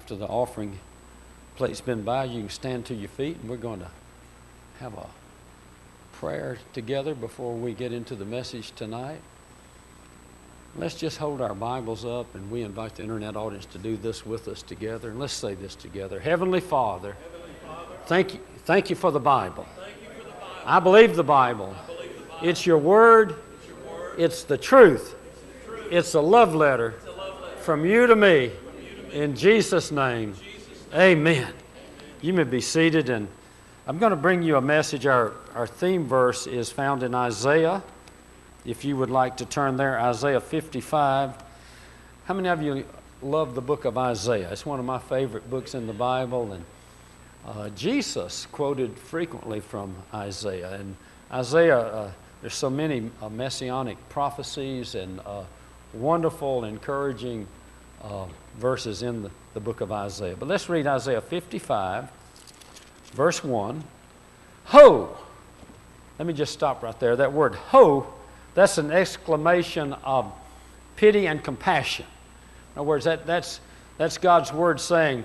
after the offering plate's been by, you can stand to your feet, and we're going to have a prayer together before we get into the message tonight. Let's just hold our Bibles up, and we invite the internet audience to do this with us together. And let's say this together. Heavenly Father, thank you for the Bible. I believe the Bible. It's your word. It's the truth. It's a love letter from you to me. In Jesus' name, amen. You may be seated, and I'm going to bring you a message. Our theme verse is found in Isaiah. If you would like to turn there, Isaiah 55. How many of you love the book of Isaiah? It's one of my favorite books in the Bible, and Jesus quoted frequently from Isaiah. And Isaiah, there's so many messianic prophecies and wonderful, encouraging verses in the book of Isaiah. But let's read Isaiah 55, verse 1. Ho! Let me just stop right there. That word ho, that's an exclamation of pity and compassion. In other words, that's God's word saying,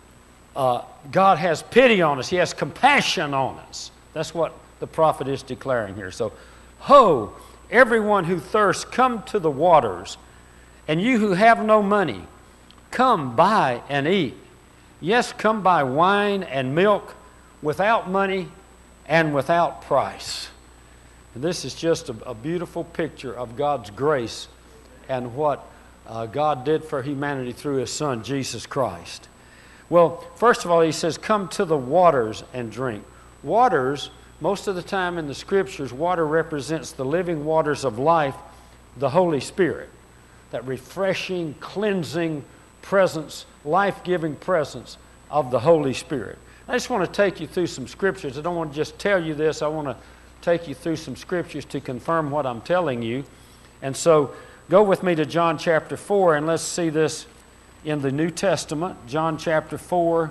God has pity on us. He has compassion on us. That's what the prophet is declaring here. So, ho, everyone who thirsts, come to the waters. And you who have no money, come buy and eat. Yes, come buy wine and milk without money and without price. And this is just a beautiful picture of God's grace and what God did for humanity through His Son, Jesus Christ. Well, first of all, He says, come to the waters and drink. Waters, most of the time in the Scriptures, water represents the living waters of life, the Holy Spirit. That refreshing, cleansing presence, life-giving presence of the Holy Spirit. I just want to take you through some Scriptures. I don't want to just tell you this. I want to take you through some Scriptures to confirm what I'm telling you. And so go with me to John chapter 4, and let's see this in the New Testament. John chapter 4.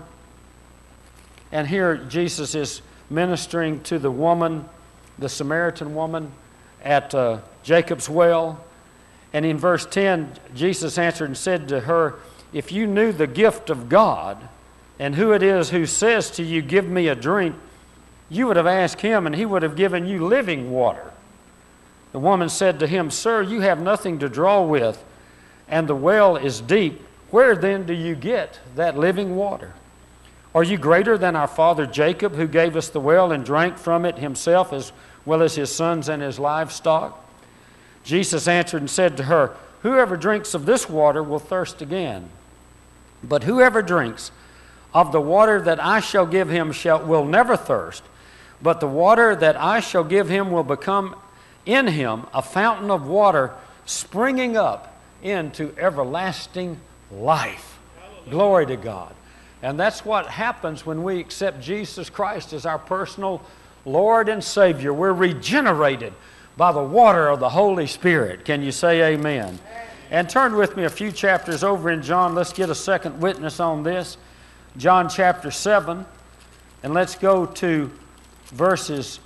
And here Jesus is ministering to the woman, the Samaritan woman at Jacob's well. And in verse 10, Jesus answered and said to her, if you knew the gift of God and who it is who says to you, give me a drink, you would have asked him, and he would have given you living water. The woman said to him, sir, you have nothing to draw with, and the well is deep. Where then do you get that living water? Are you greater than our father Jacob, who gave us the well and drank from it himself, as well as his sons and his livestock? Jesus answered and said to her, whoever drinks of this water will thirst again. But whoever drinks of the water that I shall give him will never thirst. But the water that I shall give him will become in him a fountain of water springing up into everlasting life. Glory to God. And that's what happens when we accept Jesus Christ as our personal Lord and Savior. We're regenerated by the water of the Holy Spirit. Can you say amen? And turn with me a few chapters over in John. Let's get a second witness on this. John chapter 7. And let's go to verses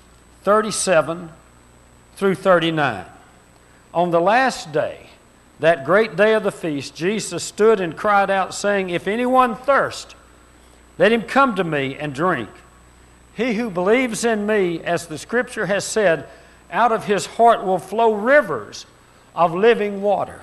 37 through 39. On the last day, that great day of the feast, Jesus stood and cried out, saying, if anyone thirst, let him come to me and drink. He who believes in me, as the Scripture has said, out of his heart will flow rivers of living water.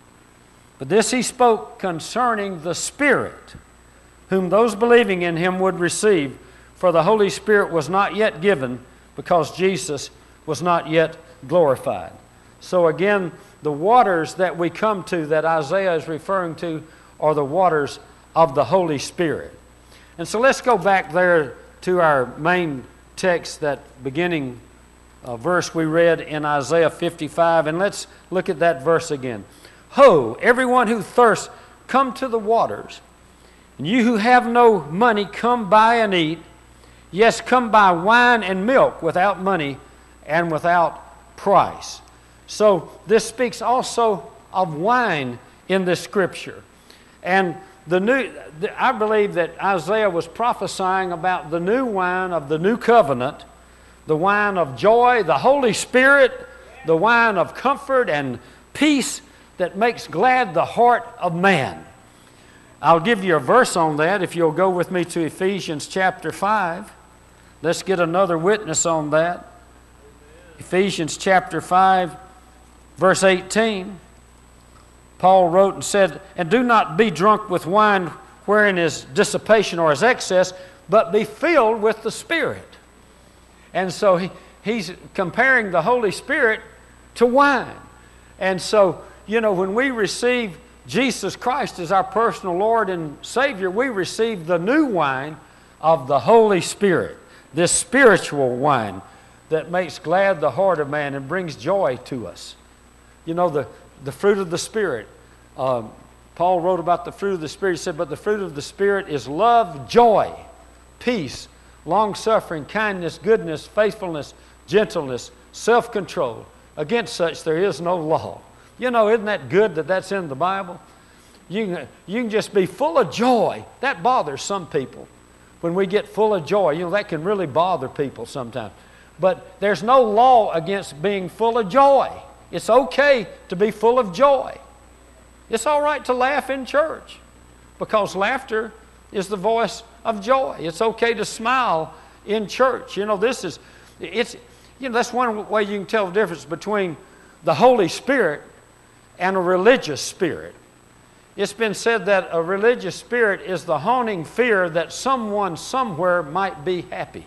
But this he spoke concerning the Spirit, whom those believing in him would receive, for the Holy Spirit was not yet given, because Jesus was not yet glorified. So again, the waters that we come to, that Isaiah is referring to, are the waters of the Holy Spirit. And so let's go back there to our main text, that beginning verse we read in Isaiah 55, and let's look at that verse again. Ho, everyone who thirsts, come to the waters. And you who have no money, come buy and eat. Yes, come buy wine and milk without money and without price. So this speaks also of wine in this Scripture. And I believe that Isaiah was prophesying about the new wine of the new covenant, the wine of joy, the Holy Spirit, the wine of comfort and peace that makes glad the heart of man. I'll give you a verse on that if you'll go with me to Ephesians chapter 5. Let's get another witness on that. Ephesians chapter 5, verse 18. Paul wrote and said, "And do not be drunk with wine wherein is dissipation or is excess, but be filled with the Spirit." And so he's comparing the Holy Spirit to wine. And so, when we receive Jesus Christ as our personal Lord and Savior, we receive the new wine of the Holy Spirit, this spiritual wine that makes glad the heart of man and brings joy to us. The fruit of the Spirit. Paul wrote about the fruit of the Spirit. He said, "But the fruit of the Spirit is love, joy, peace, long-suffering, kindness, goodness, faithfulness, gentleness, self-control. Against such there is no law." Isn't that good that that's in the Bible? You can just be full of joy. That bothers some people. When we get full of joy, that can really bother people sometimes. But there's no law against being full of joy. It's okay to be full of joy. It's all right to laugh in church because laughter is the voice of joy. It's okay to smile in church. That's one way you can tell the difference between the Holy Spirit and a religious spirit. It's been said that a religious spirit is the haunting fear that someone somewhere might be happy.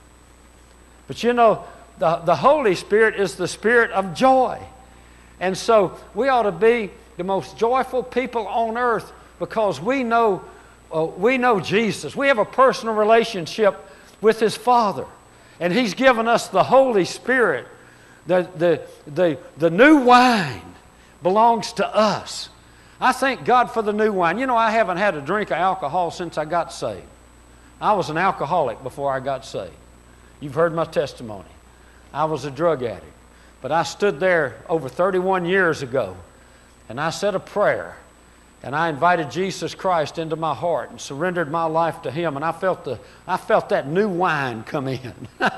But the Holy Spirit is the spirit of joy. And so we ought to be the most joyful people on earth because we know Jesus. We have a personal relationship with His Father. And He's given us the Holy Spirit. The new wine belongs to us. I thank God for the new wine. I haven't had a drink of alcohol since I got saved. I was an alcoholic before I got saved. You've heard my testimony. I was a drug addict. But I stood there over 31 years ago and I said a prayer and I invited Jesus Christ into my heart and surrendered my life to Him, and I felt that new wine come in.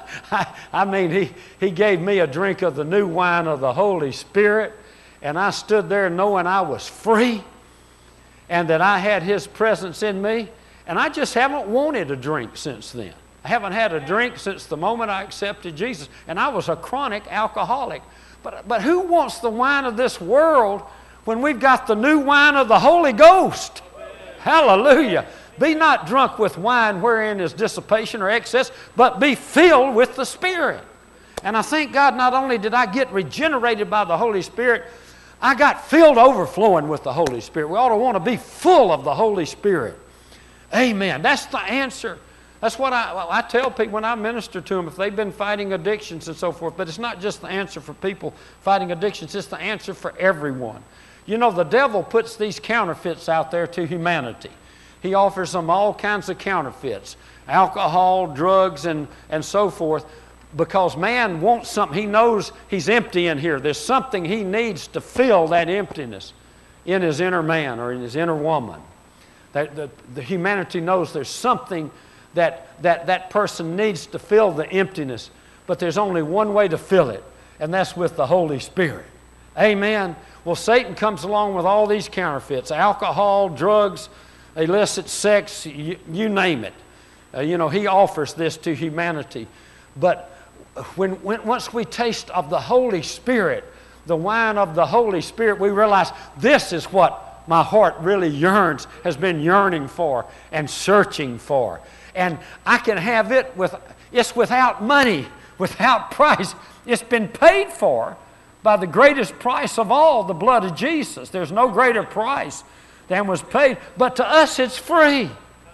He gave me a drink of the new wine of the Holy Spirit, and I stood there knowing I was free and that I had His presence in me, and I just haven't wanted a drink since then. I haven't had a drink since the moment I accepted Jesus, and I was a chronic alcoholic. But who wants the wine of this world when we've got the new wine of the Holy Ghost? Hallelujah. Be not drunk with wine wherein is dissipation or excess, but be filled with the Spirit. And I thank God, not only did I get regenerated by the Holy Spirit, I got filled overflowing with the Holy Spirit. We ought to want to be full of the Holy Spirit. Amen. That's the answer. That's what I tell people when I minister to them if they've been fighting addictions and so forth. But it's not just the answer for people fighting addictions. It's the answer for everyone. The devil puts these counterfeits out there to humanity. He offers them all kinds of counterfeits, alcohol, drugs, and so forth, because man wants something. He knows he's empty in here. There's something he needs to fill that emptiness in his inner man or in his inner woman. The humanity knows there's something that person needs to fill the emptiness, but there's only one way to fill it, and that's with the Holy Spirit. Amen. Well, Satan comes along with all these counterfeits: alcohol, drugs, illicit sex, you name it. He offers this to humanity. But once we taste of the Holy Spirit, the wine of the Holy Spirit, we realize this is what my heart really yearns, has been yearning for and searching for. And I can have it it's without money, without price. It's been paid for by the greatest price of all, the blood of Jesus. There's no greater price than was paid. But to us, it's free.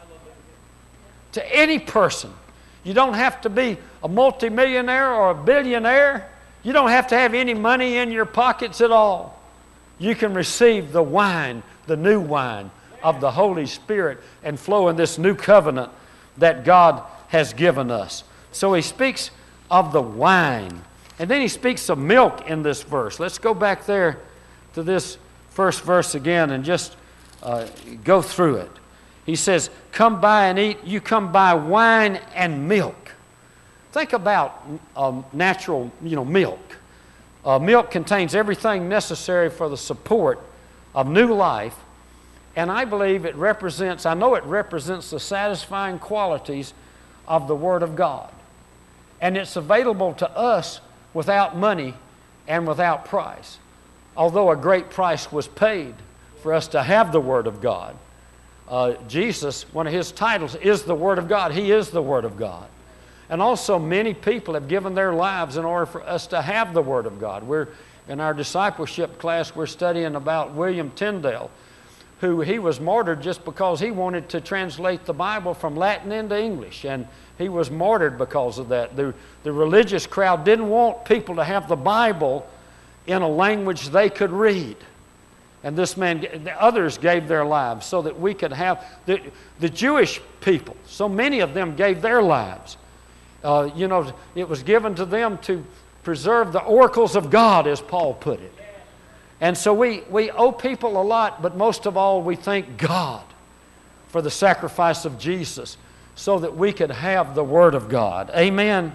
To any person. You don't have to be a multimillionaire or a billionaire. You don't have to have any money in your pockets at all. You can receive the wine, the new wine of the Holy Spirit, and flow in this new covenant that God has given us. So he speaks of the wine. And then he speaks of milk in this verse. Let's go back there to this first verse again and just go through it. He says, "Come buy and eat. You come buy wine and milk." Think about natural, milk. Milk contains everything necessary for the support of new life And I believe it represents, I know it represents the satisfying qualities of the Word of God. And it's available to us without money and without price. Although a great price was paid for us to have the Word of God. Jesus, one of His titles is the Word of God. He is the Word of God. And also many people have given their lives in order for us to have the Word of God. We're in our discipleship class, we're studying about William Tyndale, who he was martyred just because he wanted to translate the Bible from Latin into English. And he was martyred because of that. The religious crowd didn't want people to have the Bible in a language they could read. And this man, the others gave their lives so that we could have, the Jewish people, so many of them gave their lives. It was given to them to preserve the oracles of God, as Paul put it. And so we owe people a lot, but most of all we thank God for the sacrifice of Jesus so that we could have the Word of God. Amen.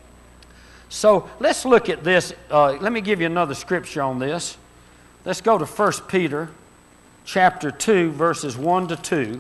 So let's look at this. Let me give you another scripture on this. Let's go to 1 Peter chapter 2, verses 1 to 2.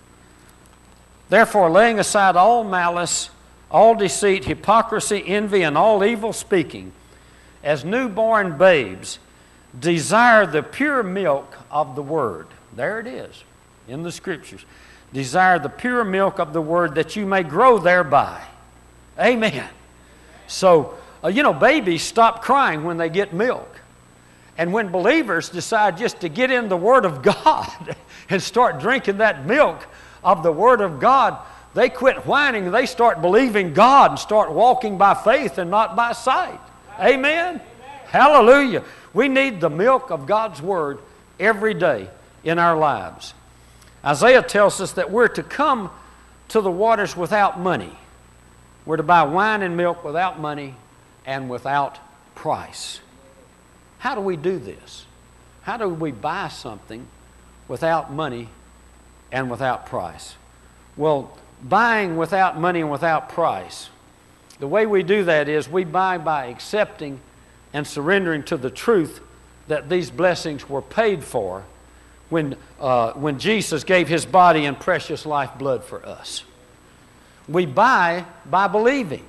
Therefore, laying aside all malice, all deceit, hypocrisy, envy, and all evil speaking, as newborn babes, desire the pure milk of the Word. There it is in the Scriptures. Desire the pure milk of the Word that you may grow thereby. Amen. So, babies stop crying when they get milk. And when believers decide just to get in the Word of God and start drinking that milk of the Word of God, they quit whining and they start believing God and start walking by faith and not by sight. Amen? Hallelujah. We need the milk of God's Word every day in our lives. Isaiah tells us that we're to come to the waters without money. We're to buy wine and milk without money and without price. How do we do this? How do we buy something without money and without price? Well, buying without money and without price, the way we do that is we buy by accepting and surrendering to the truth that these blessings were paid for when Jesus gave His body and precious lifeblood for us. We buy by believing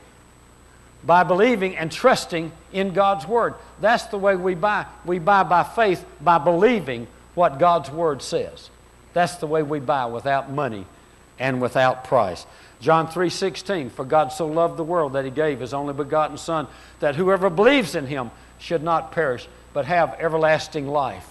and trusting in God's Word. That's the way we buy. We buy by faith, by believing what God's Word says. That's the way we buy, without money and without price. John 3:16, for God so loved the world that He gave His only begotten Son, that whoever believes in Him should not perish, but have everlasting life.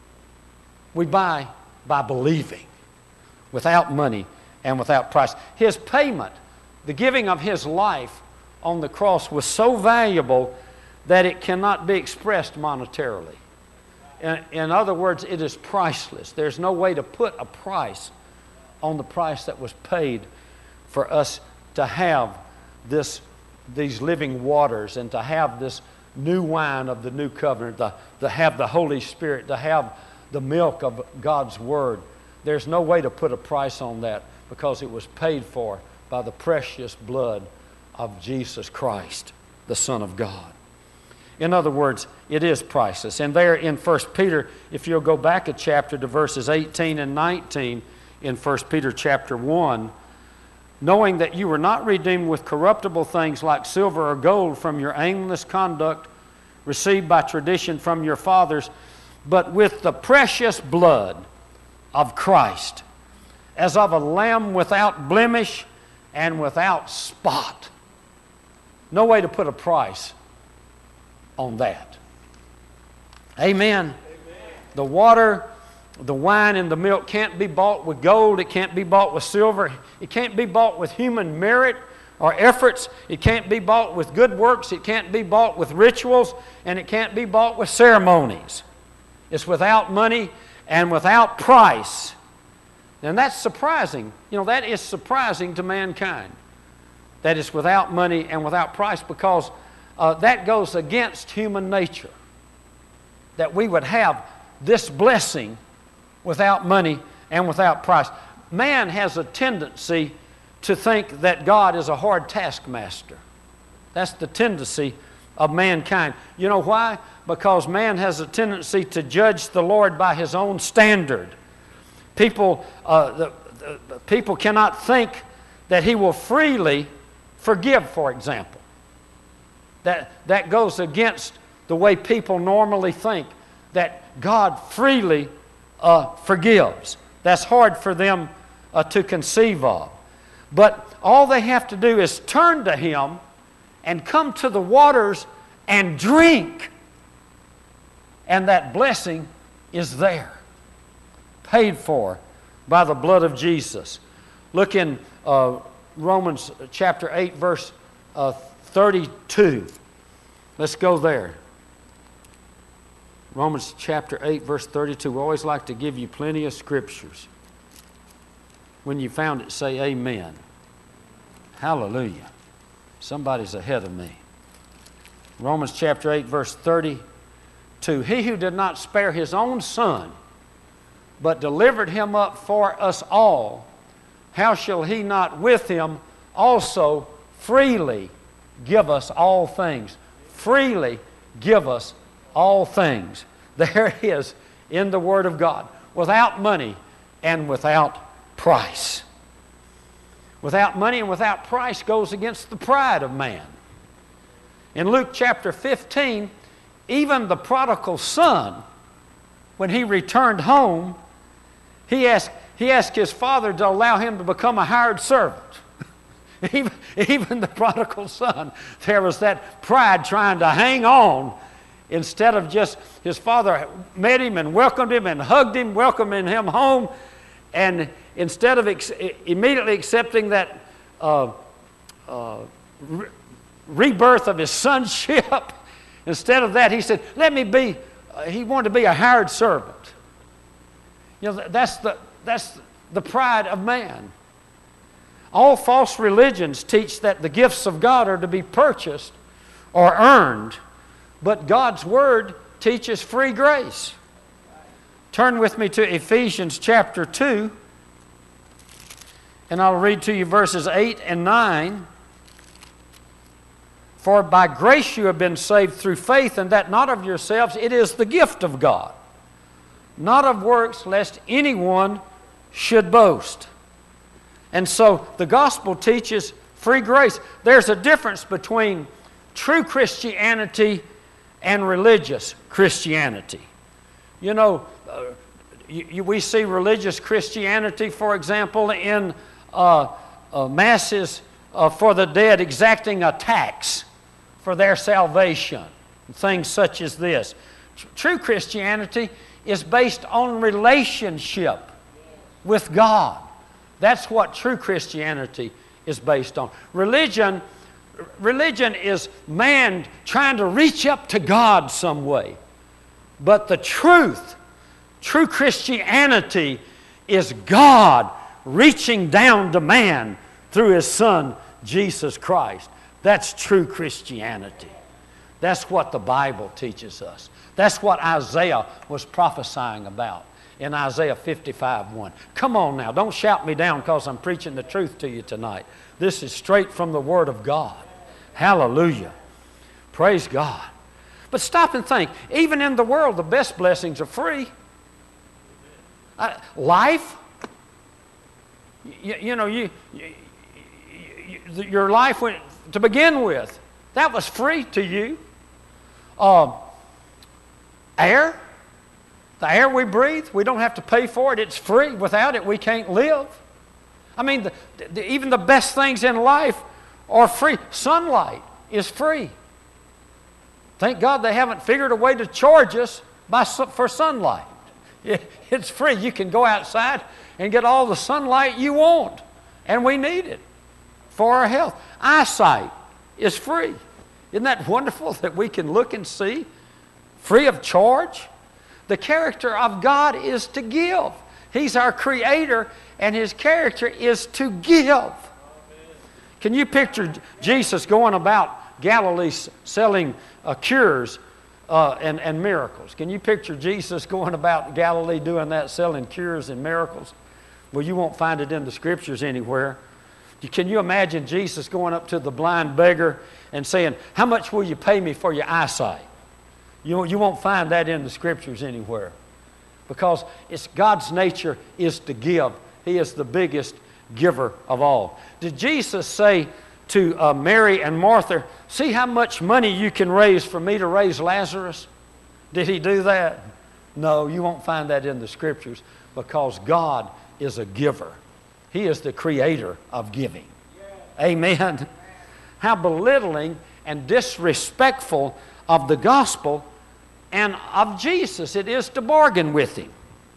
We buy by believing, without money and without price. His payment, the giving of His life on the cross, was so valuable that it cannot be expressed monetarily. In other words, it is priceless. There's no way to put a price on the price that was paid for us to have these living waters and to have this new wine of the new covenant, to have the Holy Spirit, to have the milk of God's Word. There's no way to put a price on that because it was paid for by the precious blood of Jesus Christ, the Son of God. In other words, it is priceless. And there in 1 Peter, if you'll go back a chapter to verses 18 and 19 in 1 Peter chapter 1, knowing that you were not redeemed with corruptible things like silver or gold from your aimless conduct received by tradition from your fathers, but with the precious blood of Christ, as of a lamb without blemish and without spot. No way to put a price on that. Amen. The water, the wine, and the milk can't be bought with gold. It can't be bought with silver. It can't be bought with human merit or efforts. It can't be bought with good works. It can't be bought with rituals. And it can't be bought with ceremonies. It's without money and without price. And that's surprising. That is surprising to mankind. That it's without money and without price, because that goes against human nature. That we would have this blessing without money and without price. Man has a tendency to think that God is a hard taskmaster. That's the tendency of mankind. You know why? Because man has a tendency to judge the Lord by his own standard. People, the people cannot think that He will freely forgive, for example. That goes against the way people normally think, that God freely forgives. That's hard for them to conceive of. But all they have to do is turn to Him and come to the waters and drink. And that blessing is there, paid for by the blood of Jesus. Look in Romans chapter 8, verse 32. Let's go there. Romans chapter 8, verse 32. We always like to give you plenty of scriptures. When you found it, say amen. Hallelujah. Somebody's ahead of me. Romans chapter 8, verse 32. He who did not spare His own Son, but delivered Him up for us all, how shall He not with Him also freely give us all things? Freely give us all things. There it is in the Word of God. Without money and without price. Without money and without price goes against the pride of man. In Luke chapter 15, even the prodigal son, when he returned home, he asked his father to allow him to become a hired servant. Even the prodigal son, there was that pride trying to hang on, instead of just his father met him and welcomed him and hugged him, welcoming him home, and instead of immediately accepting that rebirth of his sonship, instead of that he said, "Let me be." He wanted to be a hired servant. You know, that's the pride of man. All false religions teach that the gifts of God are to be purchased or earned, but God's Word teaches free grace. Turn with me to Ephesians chapter 2, and I'll read to you verses 8 and 9. For by grace you have been saved through faith, and that not of yourselves, it is the gift of God, not of works, lest anyone should boast. And so the gospel teaches free grace. There's a difference between true Christianity and religious Christianity. You know, we see religious Christianity, for example, in masses for the dead exacting a tax for their salvation, things such as this. True Christianity is based on relationship with God. That's what true Christianity is based on. Religion is man trying to reach up to God some way. But the true Christianity is God reaching down to man through His Son, Jesus Christ. That's true Christianity. That's what the Bible teaches us. That's what Isaiah was prophesying about in Isaiah 55:1. Come on now, don't shout me down because I'm preaching the truth to you tonight. This is straight from the Word of God. Hallelujah. Praise God. But stop and think. Even in the world, the best blessings are free. Life, your life to begin with, that was free to you. Air, the air we breathe, we don't have to pay for it. It's free. Without it, we can't live. I mean, even the best things in life are free. Sunlight is free. Thank God they haven't figured a way to charge us for sunlight. It's free. You can go outside and get all the sunlight you want, and we need it for our health. Eyesight is free. Isn't that wonderful that we can look and see free of charge? The character of God is to give. He's our Creator, and His character is to give. Can you picture Jesus going about Galilee selling cures and miracles? Can you picture Jesus going about Galilee doing that, selling cures and miracles? Well, you won't find it in the Scriptures anywhere. Can you imagine Jesus going up to the blind beggar and saying, "How much will you pay me for your eyesight?" You won't find that in the Scriptures anywhere. because it's God's nature is to give. He is the biggest giver of all. Did Jesus say to Mary and Martha, see how much money you can raise for me to raise Lazarus? Did he do that? No, you won't find that in the Scriptures, because God is a giver. He is the creator of giving. Amen. How belittling and disrespectful of the gospel and of Jesus it is to bargain with Him.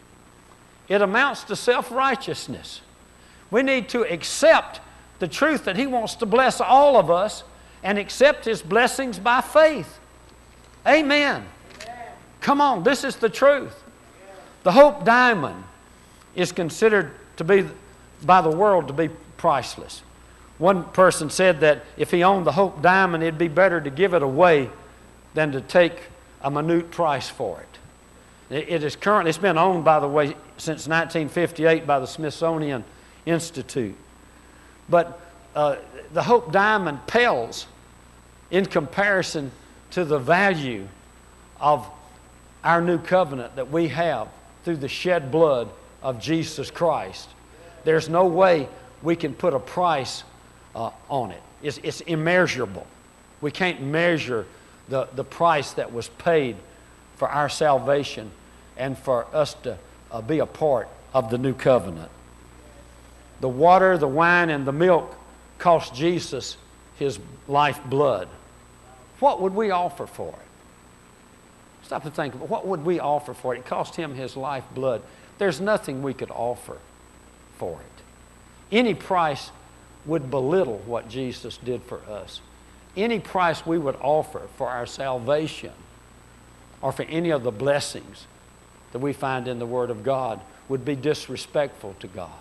It amounts to self-righteousness. We need to accept the truth that He wants to bless all of us and accept His blessings by faith. Amen. Come on, this is the truth. The Hope Diamond is considered to be, by the world, to be priceless. One person said that if he owned the Hope Diamond, it'd be better to give it away than to take a minute price for it. It's been owned, by the way, since 1958 by the Smithsonian Institute. But the Hope Diamond pales in comparison to the value of our new covenant that we have through the shed blood of Jesus Christ. There's no way we can put a price on it. It's immeasurable. We can't measure the price that was paid for our salvation and for us to be a part of the new covenant. The water, the wine, and the milk cost Jesus His lifeblood. What would we offer for it? Stop and think about what would we offer for it? It cost Him His lifeblood. There's nothing we could offer for it. Any price would belittle what Jesus did for us. Any price we would offer for our salvation or for any of the blessings that we find in the Word of God would be disrespectful to God.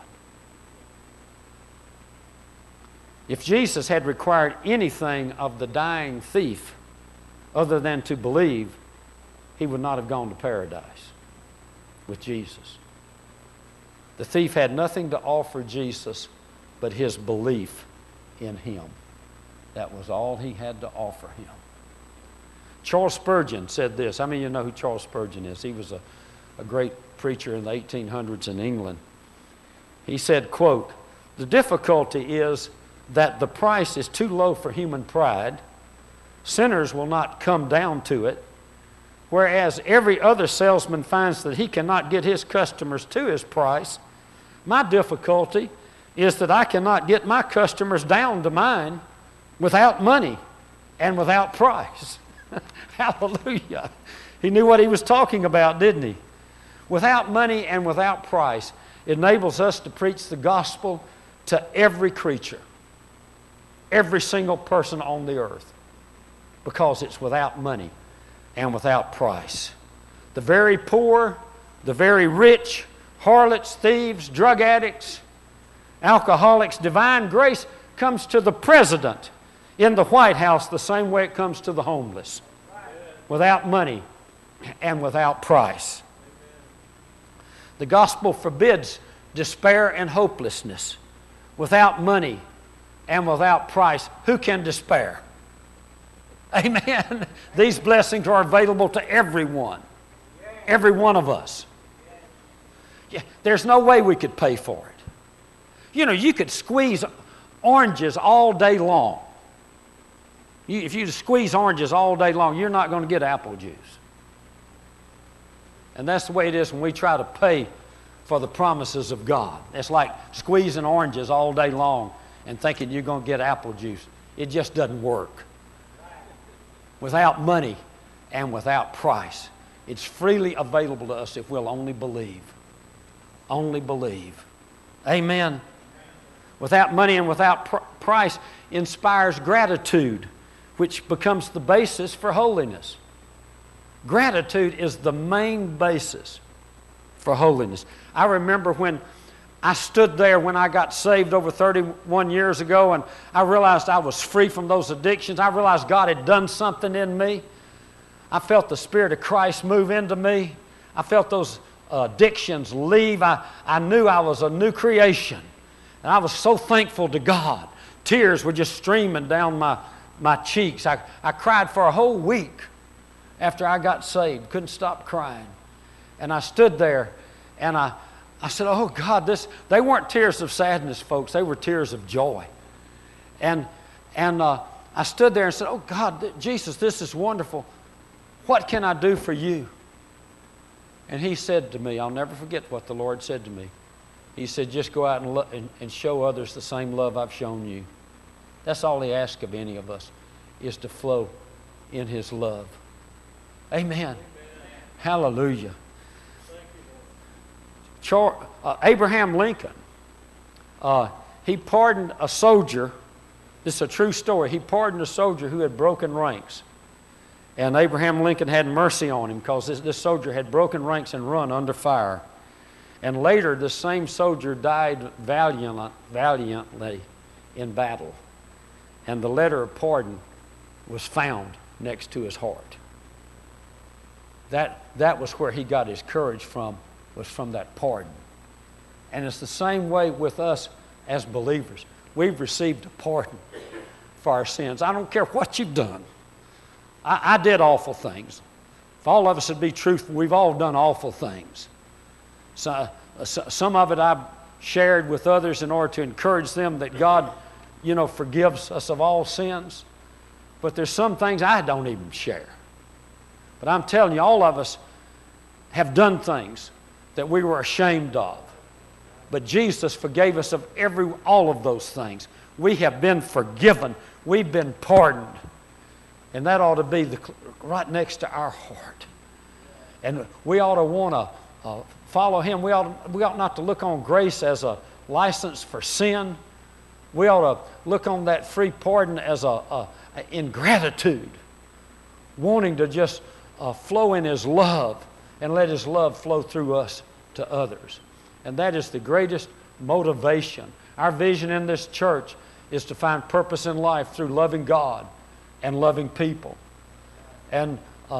If Jesus had required anything of the dying thief other than to believe, He would not have gone to paradise with Jesus. The thief had nothing to offer Jesus but his belief in Him. That was all he had to offer Him. Charles Spurgeon said this. How many of you know who Charles Spurgeon is? He was a great preacher in the 1800s in England. He said, quote, "The difficulty is that the price is too low for human pride. Sinners will not come down to it, whereas every other salesman finds that he cannot get his customers to his price. My difficulty is that I cannot get my customers down to mine without money and without price." Hallelujah. He knew what he was talking about, didn't he? Without money and without price, it enables us to preach the gospel to every creature, every single person on the earth, because it's without money and without price. The very poor, the very rich, harlots, thieves, drug addicts, alcoholics, divine grace comes to the president in the White House the same way it comes to the homeless, without money and without price. The gospel forbids despair and hopelessness. Without money and without price, who can despair? Amen. These blessings are available to everyone, every one of us. Yeah, there's no way we could pay for it. You know, you could squeeze oranges all day long. If you squeeze oranges all day long, you're not going to get apple juice. And that's the way it is when we try to pay for the promises of God. It's like squeezing oranges all day long and thinking you're going to get apple juice. It just doesn't work. Without money and without price, it's freely available to us if we'll only believe. Only believe. Amen. Without money and without price inspires gratitude, which becomes the basis for holiness. Gratitude is the main basis for holiness. I remember when I stood there when I got saved over 31 years ago, and I realized I was free from those addictions. I realized God had done something in me. I felt the Spirit of Christ move into me. I felt those addictions leave. I knew I was a new creation. And I was so thankful to God. Tears were just streaming down my cheeks. I cried for a whole week after I got saved. Couldn't stop crying. And I stood there, and I said, oh, God, they weren't tears of sadness, folks. They were tears of joy. And I stood there and said, oh, God, Jesus, this is wonderful. What can I do for you? And he said to me, I'll never forget what the Lord said to me. He said, just go out and show others the same love I've shown you. That's all he asks of any of us, is to flow in his love. Amen. Hallelujah. Abraham Lincoln, he pardoned a soldier. This is a true story. He pardoned a soldier who had broken ranks. And Abraham Lincoln had mercy on him because this soldier had broken ranks and run under fire. And later, the same soldier died valiantly in battle. And the letter of pardon was found next to his heart. That was where he got his courage from, was from that pardon. And it's the same way with us as believers. We've received a pardon for our sins. I don't care what you've done. I did awful things. If all of us would be truthful, we've all done awful things. So, some of it I've shared with others in order to encourage them that God, forgives us of all sins. But there's some things I don't even share. But I'm telling you, all of us have done things that we were ashamed of. But Jesus forgave us of all of those things. We have been forgiven. We've been pardoned. And that ought to be right next to our heart. And we ought to want to follow him. We ought not to look on grace as a license for sin. We ought to look on that free pardon as in gratitude, wanting to just flow in his love and let his love flow through us to others. And that is the greatest motivation. Our vision in this church is to find purpose in life through loving God and loving people. And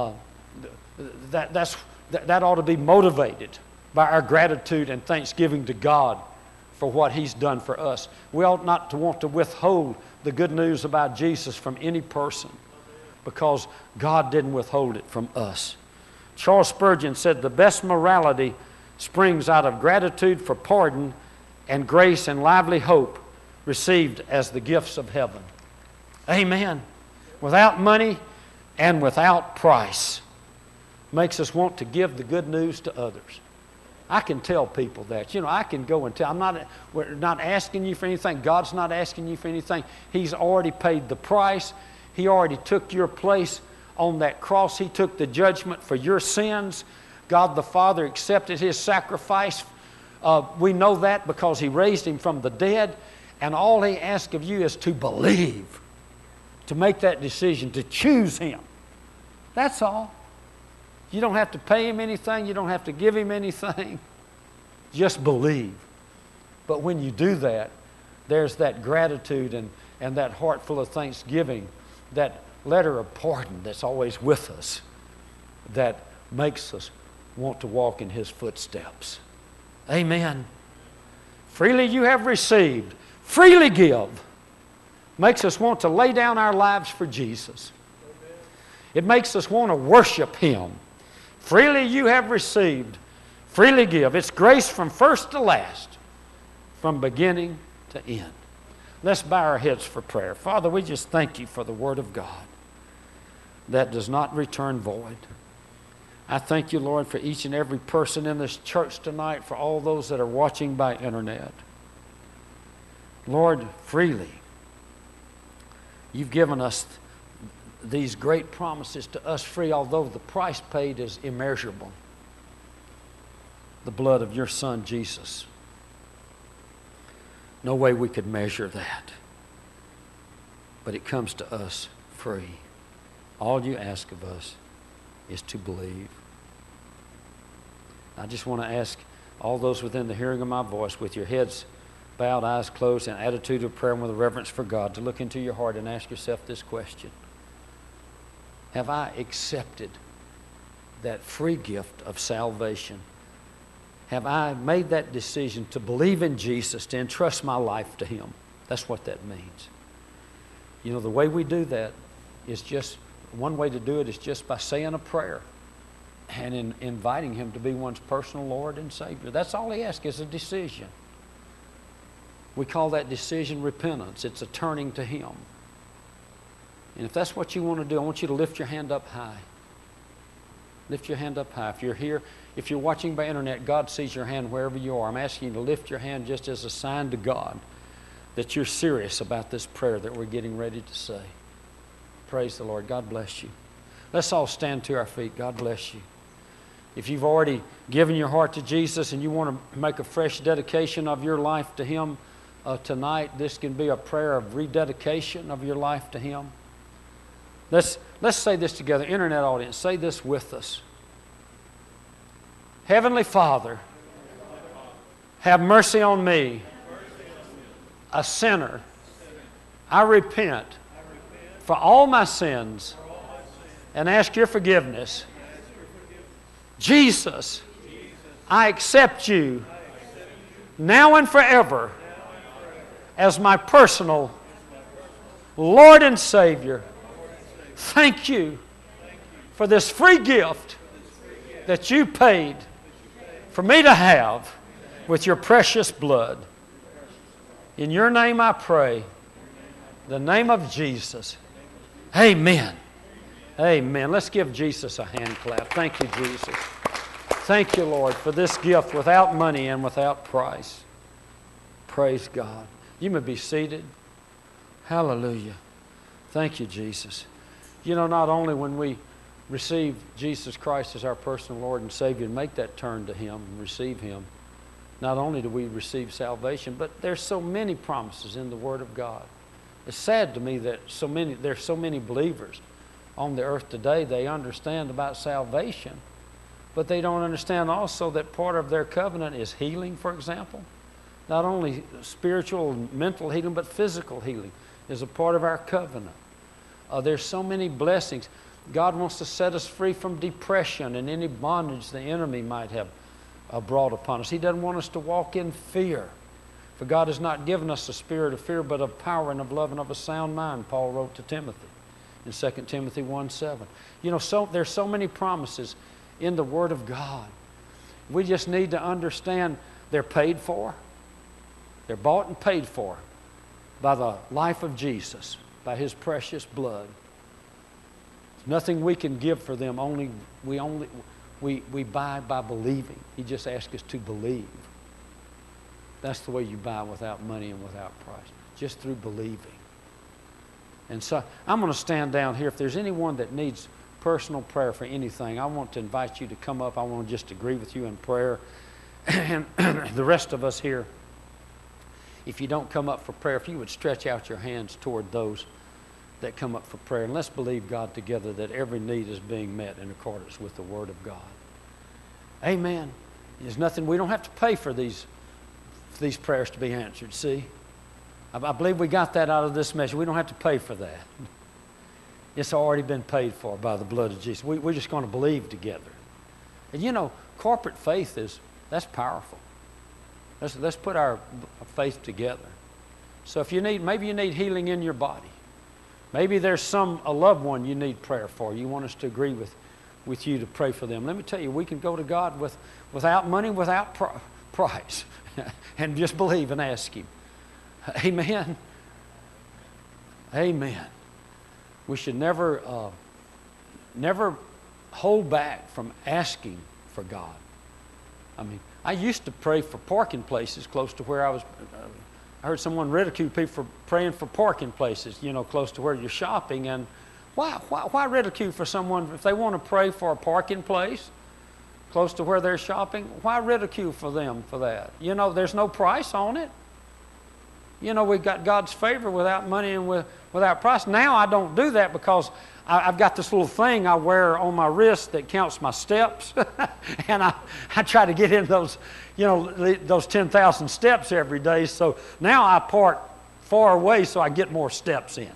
that ought to be motivated by our gratitude and thanksgiving to God for what he's done for us. We ought not to want to withhold the good news about Jesus from any person, because God didn't withhold it from us. Charles Spurgeon said, the best morality springs out of gratitude for pardon and grace and lively hope received as the gifts of heaven. Amen. Without money and without price. Makes us want to give the good news to others. I can tell people that. I can go and tell. We're not asking you for anything. God's not asking you for anything. He's already paid the price. He already took your place on that cross. He took the judgment for your sins. God the Father accepted his sacrifice. We know that because he raised him from the dead. And all he asks of you is to believe, to make that decision, to choose him. That's all. You don't have to pay him anything. You don't have to give him anything. Just believe. But when you do that, there's that gratitude and that heart full of thanksgiving, that letter of pardon that's always with us, that makes us want to walk in his footsteps. Amen. Freely you have received, freely give. Makes us want to lay down our lives for Jesus. It makes us want to worship him. Freely you have received, freely give. It's grace from first to last, from beginning to end. Let's bow our heads for prayer. Father, we just thank you for the Word of God that does not return void. I thank you, Lord, for each and every person in this church tonight, for all those that are watching by internet. Lord, freely, you've given us these great promises to us free, although the price paid is immeasurable. The blood of your Son, Jesus. No way we could measure that. But it comes to us free. All you ask of us is to believe. I just want to ask all those within the hearing of my voice, with your heads bowed, eyes closed, in attitude of prayer and with a reverence for God, to look into your heart and ask yourself this question. Have I accepted that free gift of salvation? Have I made that decision to believe in Jesus, to entrust my life to him? That's what that means. The way we do that is just, one way to do it is just by saying a prayer and in inviting Him to be one's personal Lord and Savior. That's all He asks is a decision. We call that decision repentance. It's a turning to Him. And if that's what you want to do, I want you to lift your hand up high. Lift your hand up high. If you're here, if you're watching by internet, God sees your hand wherever you are. I'm asking you to lift your hand just as a sign to God that you're serious about this prayer that we're getting ready to say. Praise the Lord. God bless you. Let's all stand to our feet. God bless you. If you've already given your heart to Jesus and you want to make a fresh dedication of your life to Him tonight, this can be a prayer of rededication of your life to Him. Let's say this together. Internet audience, say this with us. Heavenly Father, have mercy on me, a sinner. I repent for all my sins and ask your forgiveness. Jesus, I accept you now and forever as my personal Lord and Savior. Thank you for this free gift that you paid for me to have with your precious blood. In your name I pray, the name of Jesus. Amen. Amen. Let's give Jesus a hand clap. Thank you, Jesus. Thank you, Lord, for this gift without money and without price. Praise God. You may be seated. Hallelujah. Thank you, Jesus. You know, not only when we receive Jesus Christ as our personal Lord and Savior and make that turn to Him and receive Him, not only do we receive salvation, but there's so many promises in the Word of God. It's sad to me that there's so many believers on the earth today. They understand about salvation, but they don't understand also that part of their covenant is healing, for example. Not only spiritual and mental healing, but physical healing is a part of our covenant. There's so many blessings. God wants to set us free from depression and any bondage the enemy might have brought upon us. He doesn't want us to walk in fear. For God has not given us a spirit of fear, but of power and of love and of a sound mind, Paul wrote to Timothy in 2 Timothy 1:7. You know, there's so many promises in the Word of God. We just need to understand they're paid for. They're bought and paid for by the life of Jesus, by His precious blood. There's nothing we can give for them. We buy by believing. He just asks us to believe. That's the way you buy without money and without price, just through believing. And so I'm going to stand down here. If there's anyone that needs personal prayer for anything, I want to invite you to come up. I want to just agree with you in prayer. And the rest of us here, if you don't come up for prayer, if you would stretch out your hands toward those that come up for prayer. And let's believe God together that every need is being met in accordance with the Word of God. Amen. There's nothing, we don't have to pay for these prayers to be answered, see? I believe we got that out of this message. We don't have to pay for that. It's already been paid for by the blood of Jesus. We're just going to believe together. And you know, corporate faith that's powerful. Let's put our faith together. So if maybe you need healing in your body. Maybe there's a loved one you need prayer for. You want us to agree with you to pray for them. Let me tell you, we can go to God without money, without price, and just believe and ask Him. Amen. Amen. We should never hold back from asking for God. I mean, I used to pray for parking places close to where I was. I heard someone ridicule people for praying for parking places, close to where you're shopping. And why ridicule for someone if they want to pray for a parking place close to where they're shopping? Why ridicule for them for that? There's no price on it. We've got God's favor without money and without price. Now I don't do that because I've got this little thing I wear on my wrist that counts my steps. And I try to get in those 10,000 steps every day. So now I park far away so I get more steps in.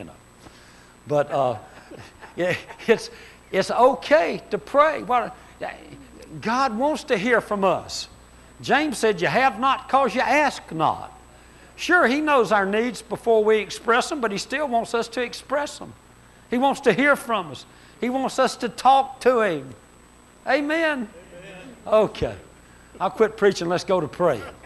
But it's okay to pray. God wants to hear from us. James said, "You have not because you ask not." Sure, He knows our needs before we express them, but He still wants us to express them. He wants to hear from us. He wants us to talk to Him. Amen? Okay. I'll quit preaching. Let's go to praying.